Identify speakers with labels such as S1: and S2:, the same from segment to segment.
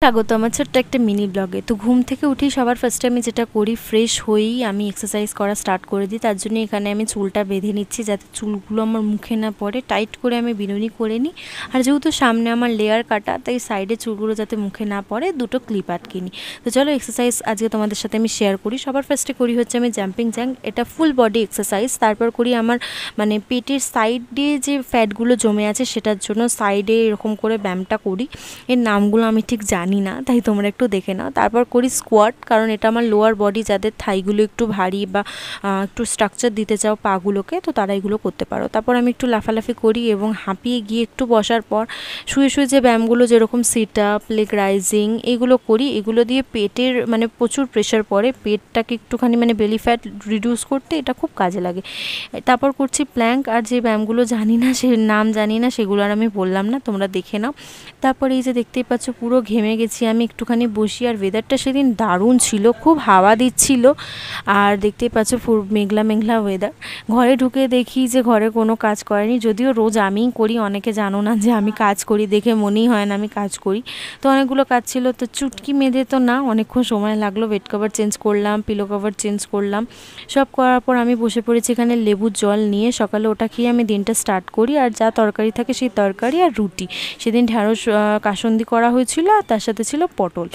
S1: স্বাগত আমার ছোট্ট একটা মিনি ব্লগে। তো ঘুম থেকে উঠেই সবার ফার্স্টে আমি যেটা করি, ফ্রেশ হয়েই আমি এক্সারসাইজ করা স্টার্ট করে দিই। তার জন্য এখানে আমি চুলটা বেঁধে নিচ্ছি যাতে চুলগুলো আমার মুখে না পড়ে, টাইট করে আমি বিনুনি করে নিই। আর যেহেতু সামনে আমার লেয়ার কাটা, তাই সাইডে চুলগুলো যাতে মুখে না পড়ে দুটো ক্লিপ আটকে নিই। তো চলো এক্সারসাইজ আজকে তোমাদের সাথে আমি শেয়ার করি। সবার ফার্স্টে করি হচ্ছে আমি জাম্পিং জ্যাক, এটা ফুল বডি এক্সারসাইজ। তারপর করি আমার পেটের সাইড দিয়ে যে ফ্যাটগুলো জমে আছে সেটার জন্য সাইডে এরকম করে ব্যায়ামটা করি। এর নামগুলো আমি ঠিক জানি না, তাই তোমরা একটু দেখে নাও। তারপর করি স্কোয়াট, কারণ এটা আমার লোয়ার বডি, যাদের থাইগুলো একটু ভারী বা একটু স্ট্রাকচার দিতে চাও পাগুলোকে, তো তারা এগুলো করতে পারো। তারপর আমি একটু লাফালাফি করি এবং হাঁপিয়ে গিয়ে একটু বসার পর শুয়ে শুয়ে যে ব্যায়ামগুলো যেরকম সিট আপ, লেগ রাইজিং এগুলো করি। এগুলো দিয়ে পেটের প্রচুর প্রেশার পড়ে, পেটটাকে একটুখানি বেলি ফ্যাট রিডিউস করতে এটা খুব কাজে লাগে। তারপর করছি প্ল্যাঙ্ক, আর যে ব্যায়ামগুলো জানি না, সে নাম জানি না, সেগুলো আর আমি বললাম না, তোমরা দেখে নাও। তারপরে এই যে দেখতেই পাচ্ছ পুরো ঘেমে গেছি আমি, একটুখানি বসি। আর ওয়েদারটা সেদিন দারুণ ছিল, খুব হাওয়া দিচ্ছিল। আর দেখতেই পাচ্ছ পুরো মেঘলা মেঘলা ওয়েদার। ঘরে ঢুকে দেখি যে ঘরে কোনো কাজ করেনি, যদিও রোজ আমিই করি। অনেকে জানো না যে আমি কাজ করি, দেখে মনেই হয় না আমি কাজ করি। তো অনেকগুলো কাজ ছিল, তো চুটকি মেঁধে তো না, অনেকক্ষণ সময় লাগলো। বেড কভার চেঞ্জ করলাম, পিলো কভার চেঞ্জ করলাম, সব করার পর আমি বসে পড়েছি এখানে লেবুর জল নিয়ে। সকালে ওটা খেয়ে আমি দিনটা স্টার্ট করি। আর যা তরকারি থাকে সেই তরকারি আর রুটি। সেদিন ঢ্যাঁড়স কাসন্দি করা হয়েছিল, আর তার সাথে ছিল পটল,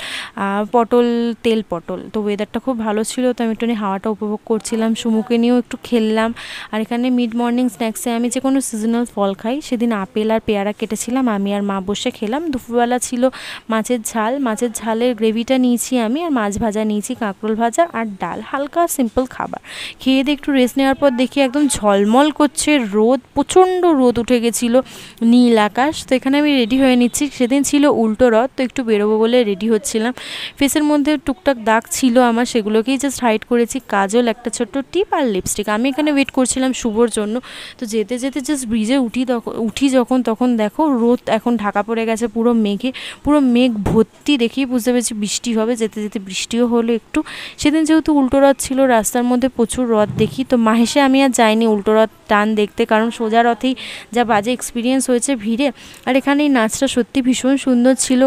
S1: তেল পটল। তো ওয়েদারটা খুব ভালো ছিল, তো আমি একটুখানি হাওয়াটা উপভোগ করছিলাম, সুমুকে নিয়েও একটু খেললাম। আর এখানে মিড মর্নিং স্ন্যাক্সে আমি যে কোনো সিজনাল ফল খাই, সেদিন আপেল আর পেয়ারা কেটেছিলাম, আমি আর মা বসে খেলাম। দুপুরবেলা ছিল মাছের ঝাল, মাছের ঝালের গ্রেভিটা নিয়েছি আমি, আর মাছ ভাজা নিয়েছি, কাঁকরোল ভাজা আর ডাল, হালকা সিম্পল খাবার। খেয়ে দিয়ে একটু রেস্ট নেওয়ার পর দেখি একদম ঝলমল করছে রোদ, প্রচণ্ড রোদ উঠে গেছিলো, নীল আকাশ। তো এখানে আমি রেডি হয়ে নিচ্ছি। সেদিন ছিল উল্টো রথ, তো একটু বেরোবো বলে রেডি হচ্ছিলাম। ফেসের মধ্যে টুকটাক দাগ ছিল আমার, সেগুলোকেই জাস্ট হাইড করেছি, কাজল, একটা ছোট্ট টিপ আর লিপস্টিক। আমি এখানে ওয়েট করছিলাম শুভর জন্য। তো যেতে যেতে জাস্ট ব্রিজে উঠি যখন, তখন দেখো রোদ এখন ঢাকা পড়ে গেছে পুরো মেঘে, পুরো মেঘ ভর্তি। দেখেই বুঝতে পেরেছি বৃষ্টি হবে, যেতে যেতে বৃষ্টিও হলো একটু। সেদিন যেহেতু উল্টো রথ ছিল, রাস্তার মধ্যে প্রচুর রথ দেখি, তো মাহেশে আমি আর যাইনি উল্টো রথ টান দেখতে, কারণ সোজা রথেই যা বাজে এক্সপিরিয়েন্স হয়েছে ভিড়ে। আর এখানে এই নাচটা সত্যি ভীষণ সুন্দর ছিল।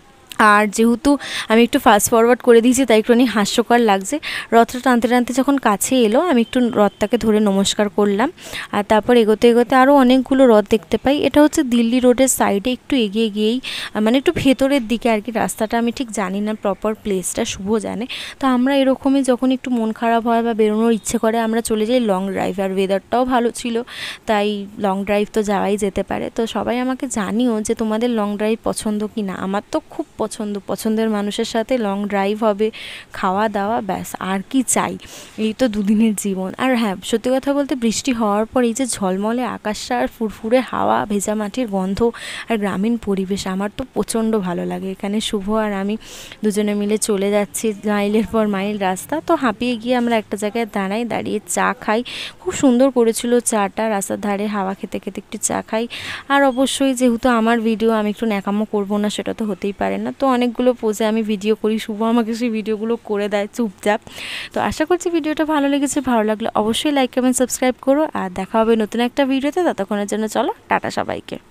S1: আর যেহেতু আমি একটু ফাস্ট ফরওয়ার্ড করে দিয়েছি, তাই একটুখানি হাস্যকর লাগছে। রথটা টানতে টানতে যখন কাছে এলো, আমি একটু রথটাকে ধরে নমস্কার করলাম। আর তারপর এগোতে এগোতে আরও অনেকগুলো রথ দেখতে পাই। এটা হচ্ছে দিল্লি রোডের সাইডে, একটু এগিয়ে গিয়েই একটু ভেতরের দিকে আর কি। রাস্তাটা আমি ঠিক জানি না, প্রপার প্লেসটা শুভ জানে। তো আমরা এরকমই যখন একটু মন খারাপ হয় বা বেরোনোর ইচ্ছে করে, আমরা চলে যাই লং ড্রাইভ। আর ওয়েদারটাও ভালো ছিল, তাই লং ড্রাইভ তো যাওয়াই যেতে পারে। তো সবাই আমাকে জানিও যে তোমাদের লং ড্রাইভ পছন্দ কি না। আমার তো খুব পছন্দের মানুষের সাথে লং ড্রাইভ হবে, খাওয়া দাওয়া, ব্যাস আর কি চাই। এই তো দুদিনের জীবন। আর হ্যাঁ, সত্যি কথা বলতে বৃষ্টি হওয়ার পর এই যে ঝলমলে আকাশটা আর ফুরফুরে হাওয়া, ভেজা মাটির গন্ধ আর গ্রামীণ পরিবেশ, আমার তো প্রচণ্ড ভালো লাগে। এখানে শুভ আর আমি দুজনে মিলে চলে যাচ্ছি মাইলের পর মাইল রাস্তা। তো হাঁপিয়ে গিয়ে আমরা একটা জায়গায় দাঁড়িয়ে চা খাই। খুব সুন্দর করেছিল চাটা, রাস্তার ধারে হাওয়া খেতে খেতে একটু চা খাই। আর অবশ্যই যেহেতু আমার ভিডিও, আমি একটু ন্যাকামো করবো না সেটা তো হতেই পারে না। তো অনেকগুলো পোজে আমি ভিডিও করি, শুভ আমাকে সেই ভিডিওগুলো করে দেয় চুপচাপ। তো আশা করছি ভিডিওটা ভালো লেগেছে। ভালো লাগলে অবশ্যই লাইক, কমেন্ট, সাবস্ক্রাইব করো। আর দেখা হবে নতুন একটা ভিডিওতে। ততক্ষণের জন্য চলো টাটা সবাইকে।